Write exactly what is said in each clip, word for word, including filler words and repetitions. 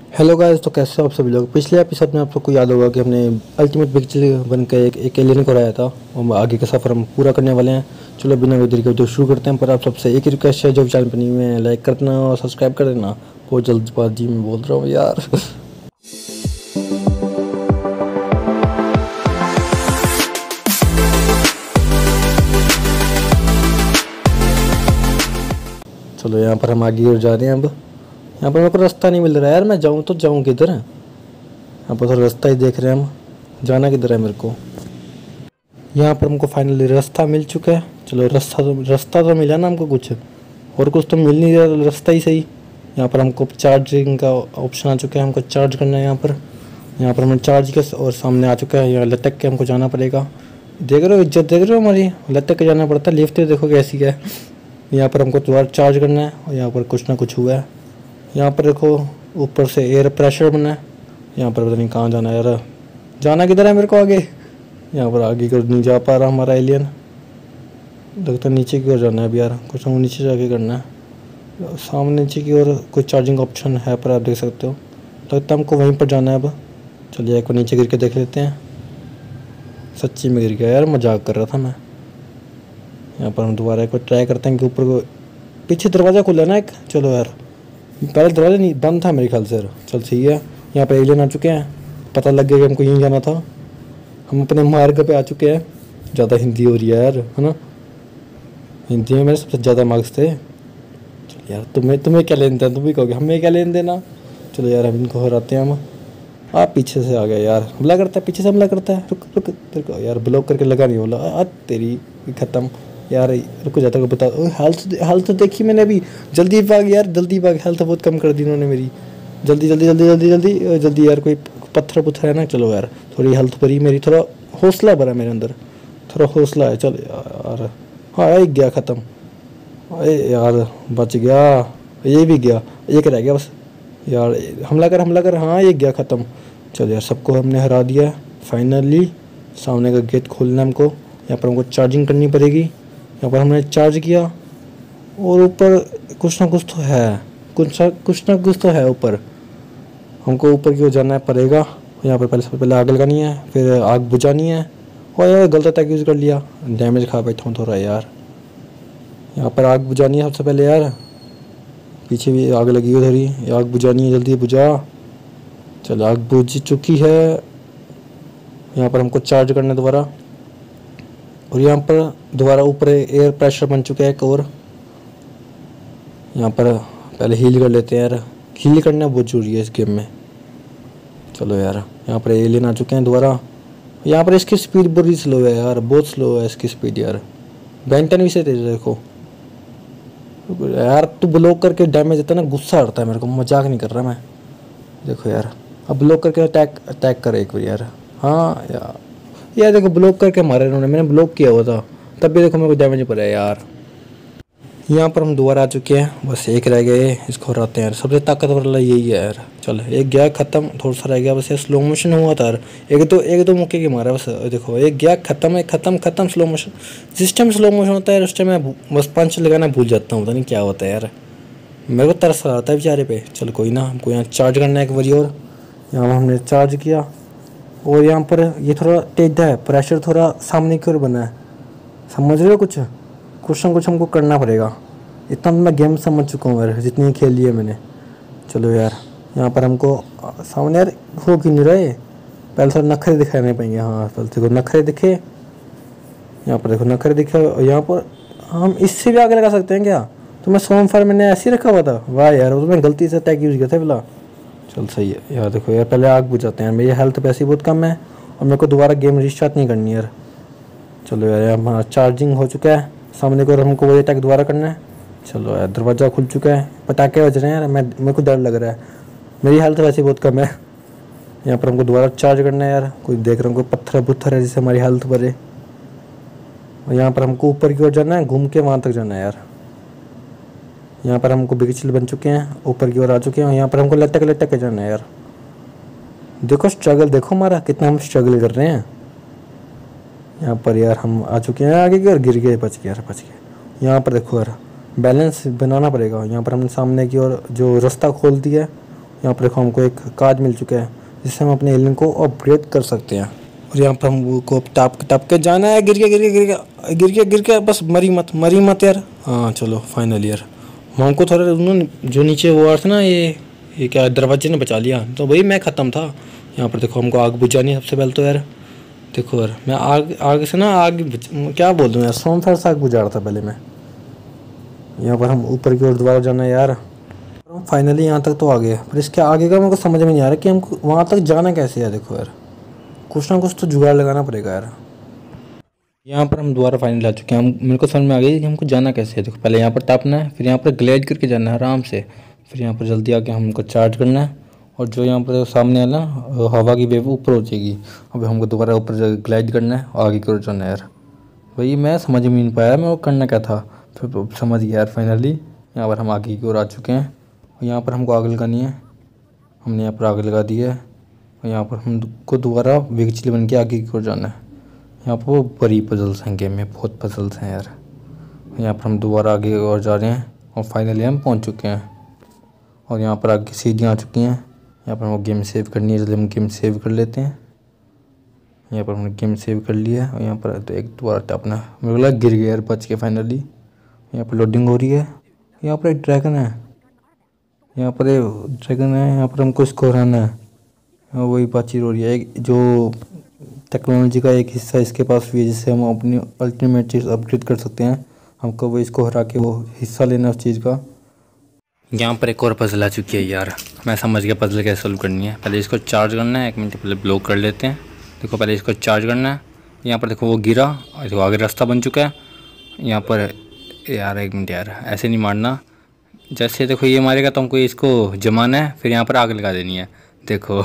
Hello guys, तो कैसे हो आप सभी लोग। पिछले एपिसोड में आप सबको याद होगा कि हमने अल्टीमेट पिक्चर बन के एक, एक एलियन को हराया था। हम आगे का सफ़र हम पूरा करने वाले हैं। चलो बिना देरी के वीडियो शुरू करते हैं। पर आप सबसे एक ही रिक्वेस्ट है, जो चैनल पर नहीं हुए हैं लाइक कर देना और सब्सक्राइब कर देना। बहुत जल्दबाजी में बोल रहा हूँ यार। चलो यहाँ पर हम आगे और जा रहे हैं। अब यहाँ पर मेरे को रास्ता नहीं मिल रहा है यार। मैं जाऊँ तो जाऊँ किधर है। यहाँ पर तो रास्ता ही देख रहे हैं हम, जाना किधर है मेरे को। यहाँ पर हमको फाइनली रास्ता मिल चुका है। चलो रास्ता तो रास्ता तो मिला ना हमको, कुछ और कुछ तो मिल नहीं रहा, रास्ता ही सही। यहाँ पर हमको चार्जिंग का ऑप्शन आ चुका है, हमको चार्ज करना है यहाँ पर। यहाँ पर हमने चार्ज किया और सामने आ चुका है। यहाँ लटक के हमको जाना पड़ेगा। देख रहे हो इज्जत, देख रहे हो हमारी, लटक के जाना पड़ता है। लिफ्ट देखो कैसी है। यहाँ पर हमको दोबारा चार्ज करना है और यहाँ पर कुछ ना कुछ हुआ है। यहाँ पर देखो ऊपर से एयर प्रेशर बना है। यहाँ पर पता नहीं कहाँ जाना है यार, जाना किधर है मेरे को आगे। यहाँ पर आगे कर नहीं जा पा रहा हमारा एलियन, लगता है नीचे की ओर जाना है अभी यार। कुछ हमको नीचे जाके करना है। सामने नीचे की ओर कोई चार्जिंग ऑप्शन है पर आप देख सकते हो, लगता है हमको वहीं पर जाना है अब। चलिए एक बार नीचे गिर के देख लेते हैं। सच्ची में गिर गया यार, मजाक कर रहा था मैं। यहाँ पर हम दोबारा एक बार ट्राई करते हैं कि ऊपर को, पीछे दरवाज़ा खुला ना एक। चलो यार, पहले दरवाज़ा नहीं बंद था मेरे ख्याल से। चल सही है। यहाँ पर एलियन आ चुके हैं, पता लग गया कि हमको यहीं जाना था। हम अपने मार्ग पे आ चुके हैं। ज़्यादा हिंदी हो रही है यार, है ना। हिंदी में मेरे सबसे ज़्यादा मार्क्स थे। चल यार, तुम्हें तुम्हें क्या लेन देना, तुम भी कहोगे हमें क्या लेन देना। चलो यार, हम इनको हराते हैं हम। आप पीछे से आ गए यार, हमला करता है, पीछे से हमला करता है। रुक रुक रुक यार, ब्लॉक करके लगा नहीं बोला। आज तेरी ख़त्म यार। रुको जाता को बता। हेल्थ हेल्थ तो देखी मैंने अभी। जल्दी भाग यार, जल्दी भाग। हेल्थ बहुत कम कर दी उन्होंने मेरी। जल्दी जल्दी जल्दी जल्दी जल्दी जल्दी यार, कोई पत्थर पुत्थर है ना। चलो यार, थोड़ी हेल्थ भरी मेरी, थोड़ा हौसला भरा मेरे अंदर, थोड़ा हौसला है। चलो यार, हाँ एक गया ख़त्म। अरे यार बच गया, ये भी गया, एक रह गया बस यार। हमला कर हमला कर, हाँ एक गया ख़त्म। चलो यार, सबको हमने हरा दिया फाइनली। सामने का गेट खोलना हमको। यहाँ पर हमको चार्जिंग करनी पड़ेगी। यहाँ पर हमने चार्ज किया और ऊपर कुछ ना कुछ तो है, कुछ ना कुछ ना कुछ तो है ऊपर। हमको ऊपर की ओर जाना पड़ेगा। यहाँ पर पहले सबसे पहले आग लगानी है, फिर आग बुझानी है। और यार गलत अटैक यूज़ कर लिया, डैमेज खा बैठा हूँ थोड़ा यार। यहाँ पर आग बुझानी है सबसे पहले यार। पीछे भी आग लगी है थोड़ी, आग बुझानी है, जल्दी बुझा। चल आग बुझ चुकी है। यहाँ पर हमको चार्ज करना है दोबारा। और यहाँ पर दोबारा ऊपर एयर प्रेशर बन चुका है एक और। यहाँ पर पहले हील कर लेते हैं यार, हील करना बहुत जरूरी है इस गेम में। चलो यार, यहाँ पर एलियन आ चुके हैं दोबारा। यहाँ पर इसकी स्पीड बड़ी स्लो है यार, बहुत स्लो है इसकी स्पीड यार। बेंटन भी से तेज देखो यार। तू ब्लॉक करके डैमेज देता है ना, गुस्सा आता है मेरे को, मजाक नहीं कर रहा मैं। देखो यार, अब ब्लॉक करके अटैक अटैक कर एक बार यार। हाँ यार, यार देखो ब्लॉक करके मारे इन्होंने, मैंने ब्लॉक किया हुआ था तब भी देखो मेरे को डैमेज पड़ा है यार। यहाँ पर हम दोबारा आ चुके हैं, बस एक रह गए, इसको हराते हैं यार। सबसे ताकतवर वाला यही है यार। चल एक गया ख़त्म, थोड़ा सा रह गया बस। यार स्लो मोशन हुआ था यार, एक तो एक दो मुक्के की मारा बस। देखो एक गया ख़त्म, एक ख़त्म ख़त्म स्लो मोशन। जिस टाइम स्लो मोशन होता है उस टाइम मैं बस पंच लगाना भूल जाता हूँ, पता नहीं क्या होता है यार। मेरे को तरस आता है बेचारे पे। चल कोई ना, हमको यहाँ चार्ज करना है एक बारी और। यहाँ हमने चार्ज किया और यहाँ पर ये थोड़ा टेढ़ा है, प्रेशर थोड़ा सामने की ओर बना है। समझ रहे हो, कुछ कुछ ना कुछ हमको करना पड़ेगा। इतना मैं गेम समझ चुका हूँ यार, जितनी खेली है मैंने। चलो यार, यहाँ पर हमको सामने यार हो क्यों नहीं रहे, पहले थोड़ा नखरे दिखाने पाएंगे। हाँ पहले देखो नखरे दिखे, यहाँ पर देखो नखरे दिखे। और यहाँ पर हम इससे भी आगे लगा सकते हैं क्या। तो मैं सोम फार मैंने ऐसे ही रखा हुआ था। वाह यार, वो तो मैं गलती से अटैक यूज़ किया था पहला। चल सही है यार। देखो यार, पहले आग बुझाते हैं। मेरी हेल्थ पैसे बहुत कम है और मेरे को दोबारा गेम रिस्टार्ट नहीं करनी यार। चलो यार, हमारा चार्जिंग हो चुका है। सामने को हमको वही अटैक दोबारा करना है। चलो यार, दरवाज़ा खुल चुका है, पटाखे बज रहे हैं यार। मैं मेरे को डर लग रहा है, मेरी हेल्थ वैसे बहुत कम है। यहाँ पर हमको दोबारा चार्ज करना है यार। कोई देख रहा हूँ, कोई पत्थर पुत्थर है जिससे हमारी हेल्थ भरे। और यहाँ पर हमको ऊपर की ओर जाना है, घूम के वहाँ तक जाना है यार। यहाँ पर हमको बिगचिल बन चुके हैं, ऊपर की ओर आ चुके हैं। यहाँ पर हमको लटक लटक के जाना है यार। देखो स्ट्रगल, देखो हमारा कितना हम स्ट्रगल कर रहे हैं। यहाँ पर यार हम आ चुके हैं आगे की ओर, गिर गए, बच गया यार, बच गए। यहाँ पर देखो यार, बैलेंस बनाना पड़ेगा। यहाँ पर हमने सामने की ओर जो रास्ता खोल दिया है यहाँ पर देखो हमको एक कार्ड मिल चुका है जिससे हम अपने एलियन को अपग्रेड कर सकते हैं। और यहाँ पर हमको टाप के टाप के जाना है। गिर गया गिर गया गिर गया गिर गया गिर गया बस मरी मत मरी मत यार। हाँ चलो फाइनल यार। हमको थोड़ा उन्होंने जो नीचे वो था ना ये ये क्या दरवाजे ने बचा लिया तो भाई मैं ख़त्म था। यहाँ पर देखो हमको आग बुझानी है सबसे पहले तो यार। देखो यार मैं आग आग से ना आग क्या बोल दूँ यार सोम फायर से आग बुझा रहा था पहले मैं। यहाँ पर हम ऊपर की ओर दोबारा जाना है यार। फाइनली यहाँ तक तो आ गए पर इसके आगे का मेरे को समझ में नहीं आ रहा कि हमको वहाँ तक जाना कैसे है। देखो यार कुछ ना कुछ तो जुगाड़ लगाना पड़ेगा यार। यहाँ पर हम दोबारा फाइनल आ चुके हैं। हम मेरे को समझ में आ गई कि हमको जाना कैसे है। देखो पहले यहाँ पर टापना है फिर यहाँ पर ग्लाइड करके जाना है आराम से। फिर यहाँ पर जल्दी आके हमको चार्ज करना है और जो यहाँ पर सामने है ना हवा की वेव ऊपर हो जाएगी। अब हमको दोबारा ऊपर ग्लाइड करना है और आगे की ओर जाना है यार। भाई मैं समझ में नहीं पाया मैं वो करना क्या था फिर समझ गया यार फाइनली। यहाँ पर हम आगे की ओर आ चुके हैं और यहाँ पर हमको आग लगानी है। हमने यहाँ पर आग लगा दी है और यहाँ पर हमको दोबारा वेगचिल बन के आगे की ओर जाना है। यहाँ पर वो बड़ी पजल्स हैं गेम में बहुत पजल्स हैं यार। यहाँ पर हम दोबारा आगे और जा रहे हैं और फाइनली हम पहुँच चुके हैं। और यहाँ पर आगे सीढ़ियाँ आ चुकी हैं। यहाँ पर हमको गेम सेव करनी है इसलिए हम गेम सेव कर लेते हैं। यहाँ पर हमने गेम सेव कर लिया है और यहाँ पर तो एक दोबारा टापना मेरे को लगा गिर गया यार बच के फाइनली। यहाँ पर लोडिंग हो रही है। यहाँ पर एक ड्रैगन है। यहाँ पर ड्रैगन है यहाँ पर हमको इसको हराना है। वही बातचीत हो रही है एक जो टेक्नोलॉजी का एक हिस्सा इसके पास भी है जिससे हम अपनी अल्टीमेट चीज़ अपग्रेड कर सकते हैं। हमको वो इसको हरा के वो हिस्सा लेना उस चीज़ का। यहाँ पर एक और पजल आ चुकी है यार। मैं समझ गया पजल कैसे सोल्व करनी है। पहले इसको चार्ज करना है। एक मिनट पहले ब्लॉक कर लेते हैं। देखो पहले इसको चार्ज करना है। यहाँ पर देखो वो गिरा और देखो आगे रास्ता बन चुका है। यहाँ पर यार एक मिनट यार ऐसे नहीं मारना। जैसे देखो ये मारेगा तो हमको इसको जमाना है फिर यहाँ पर आग लगा देनी है। देखो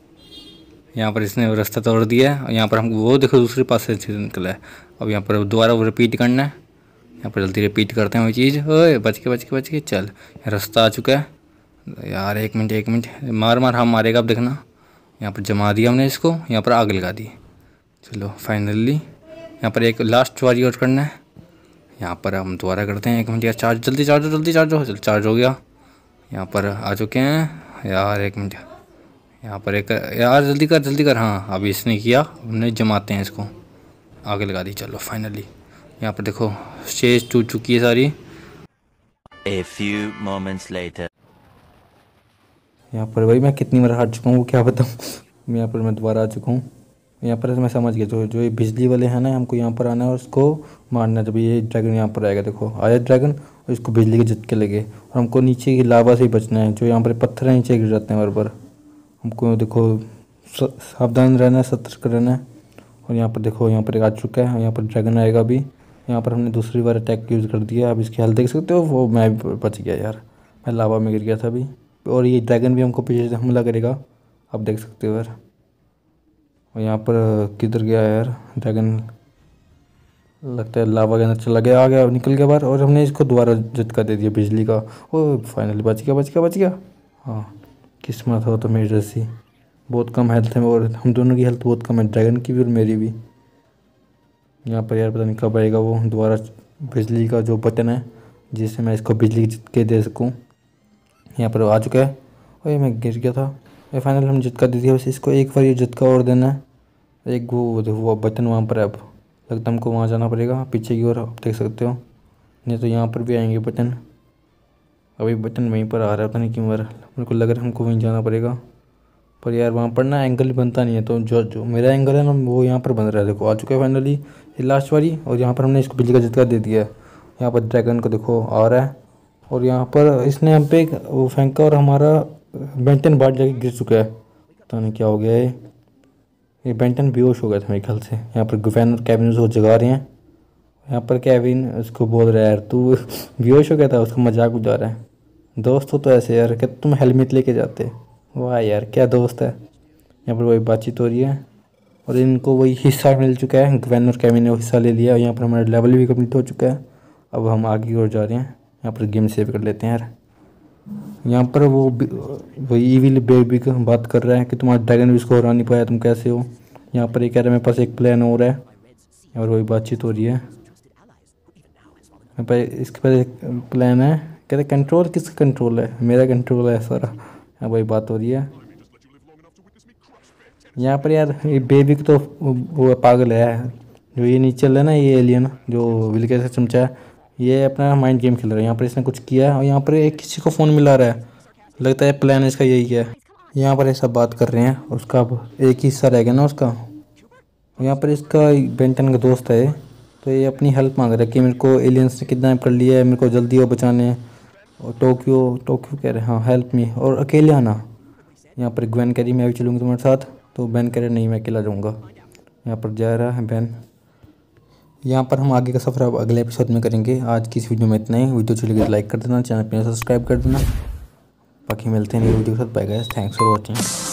यहाँ पर इसने रास्ता तोड़ दिया है और यहाँ पर हम वो देखो दूसरे पास से निकला है। अब यहाँ पर दोबारा वो रिपीट करना है। यहाँ पर जल्दी रिपीट करते हैं वो चीज़। ओए बच के बच के बच के चल रास्ता आ चुका है यार। एक मिनट एक मिनट मार मार हम मारेगा अब देखना। यहाँ पर जमा दिया हमने इसको यहाँ पर आग लगा दी। चलो फाइनली यहाँ पर एक लास्ट वारी और करना है। यहाँ पर हम दोबारा करते हैं। एक मिनट यार चार्ज जल्दी चार्ज हो जल्दी चार्ज हो। चल चार्ज हो गया। यहाँ पर आ चुके हैं यार। एक मिनट यहाँ पर एक यार जल्दी कर जल्दी कर। हाँ अभी इसने किया हमने जमाते हैं इसको आगे लगा दी। चलो फाइनली यहाँ पर देखो स्टेज टूट चुकी है सारी। A few moments later. यहाँ पर भाई मैं कितनी बार हार चुका हूँ वो क्या बताऊँ। यहाँ पर मैं दोबारा आ चुका हूँ। यहाँ पर मैं समझ गया जो जो ये बिजली वाले हैं ना हमको यहाँ पर आना है और उसको मारना है। जब ये ड्रैगन यहाँ पर आएगा देखो आया ड्रैगन और इसको बिजली के झटके लगे और हमको नीचे की लावा से ही बचना है। जो यहाँ पर पत्थर है नीचे गिर जाते हैं बार बार। हमको देखो सावधान रहना है सतर्क रहना है। और यहाँ पर देखो यहाँ पर एक आ चुका है। यहाँ पर ड्रैगन आएगा अभी। यहाँ पर हमने दूसरी बार अटैक यूज़ कर दिया। अब इसकी हेल्थ देख सकते हो वो मैं भी बच गया यार। मैं लावा में गिर गया था अभी और ये ड्रैगन भी हमको पीछे से हमला करेगा। आप देख सकते हो यार। और यहाँ पर किधर गया यार ड्रैगन। लगता है लावा के अंदर चला गया आ गया निकल गया बाहर। और हमने इसको दोबारा झटका दे दिया बिजली का। ओ फाइनली बच गया बच गया बच गया। हाँ किस्मत हो तो मेरी जैसी। बहुत कम हेल्थ है और हम दोनों की हेल्थ बहुत कम है ड्रैगन की भी और मेरी भी। यहाँ पर यार पता नहीं कब आएगा वो दोबारा बिजली का जो बटन है जिससे मैं इसको बिजली के झटके दे सकूँ। यहाँ पर आ चुका है। और मैं गिर गया था। ये फाइनल हम झटका दे दिया बस इसको एक बार ये झटका और देना है। एक वो वो बटन वहाँ पर है। अब लगता है हमको वहाँ जाना पड़ेगा पीछे की ओर। आप देख सकते हो नहीं तो यहाँ पर भी आएंगे बटन। अभी बटन वहीं पर आ रहा है पता नहीं क्यों यार। मेरे को लग रहा है हमको वहीं जाना पड़ेगा पर यार वहाँ पर ना एंगल बनता नहीं है। तो जो जो मेरा एंगल है ना वो यहाँ पर बन रहा है। देखो आ चुका है फाइनली ये लास्ट वाली। और यहाँ पर हमने इसको बिजली का झटका दे दिया है। यहाँ पर ड्रैगन को देखो आ रहा है और यहाँ पर इसने हम पे वो फेंका और हमारा बेंटन बाहर जाके गिर चुका है। पता नहीं क्या हो गया है। ये बेंटन बेहोश हो गया था मेरे ख्याल से। यहाँ पर गुफैन और कैबिन उसको जगा रहे हैं। यहाँ पर कैबिन उसको बोल रहा है यार तू बेहोश हो गया था उसका मजाक उड़ा रहा है। दोस्त हो तो ऐसे यार क्या तुम हेलमेट लेके जाते। वाह यार क्या दोस्त है। यहाँ पर वही बातचीत हो रही है और इनको वही हिस्सा मिल चुका है। गुफैन और कैबिन ने वो हिस्सा ले लिया और यहाँ पर हमारा लेवल भी कंप्लीट हो चुका है। अब हम आगे की ओर जा रहे हैं। यहाँ पर गेम सेव कर लेते हैं यार। यहाँ पर वो वही ईविल बेबी का बात कर रहा है कि तुम्हारा ड्रैगन भी इसको हरा नहीं पाया तुम कैसे हो। यहाँ पर ये कह रहा है मेरे पास एक प्लान और है और वही बातचीत हो रही है। मेरे इसके पास एक प्लान है। कहते कंट्रोल किसका कंट्रोल है। मेरा कंट्रोल है सारा। हाँ वही बात हो रही है। यहाँ पर यार ये बेबी तो वो पागल है, जो ये नीचे चल रहा है ना, ये एलियन जो विल से चमचा है, ये अपना माइंड गेम खेल रहा है। यहाँ पर इसने कुछ किया है और यहाँ पर एक किसी को फ़ोन मिला रहा है, लगता है प्लान इसका यही है। यहाँ पर ये सब बात कर रहे हैं, उसका अब एक ही हिस्सा रह गया ना उसका। यहाँ पर इसका बेंटन का दोस्त है, तो ये अपनी हेल्प मांग रहा है कि मेरे को एलियंस ने किडनैप कर लिया है, मेरे को जल्दी वो बचाने। और टोक्यो टोक्यो कह रहे हैं हाँ हेल्प मी, और अकेले आना। यहाँ पर ग्वेन कह रही मैं भी चलूँगी तुम्हारे साथ, तो बैन कह रहे नहीं मैं अकेला जाऊँगा। यहाँ पर जा रहा है बैन। यहाँ पर हम आगे का सफ़र अब अगले एपिसोड में करेंगे। आज की इस वीडियो में इतना ही। वीडियो अच्छी लगी तो लाइक कर देना, चैनल पर सब्सक्राइब कर देना। बाकी मिलते हैं नई वीडियो के साथ। Bye guys, thanks for watching.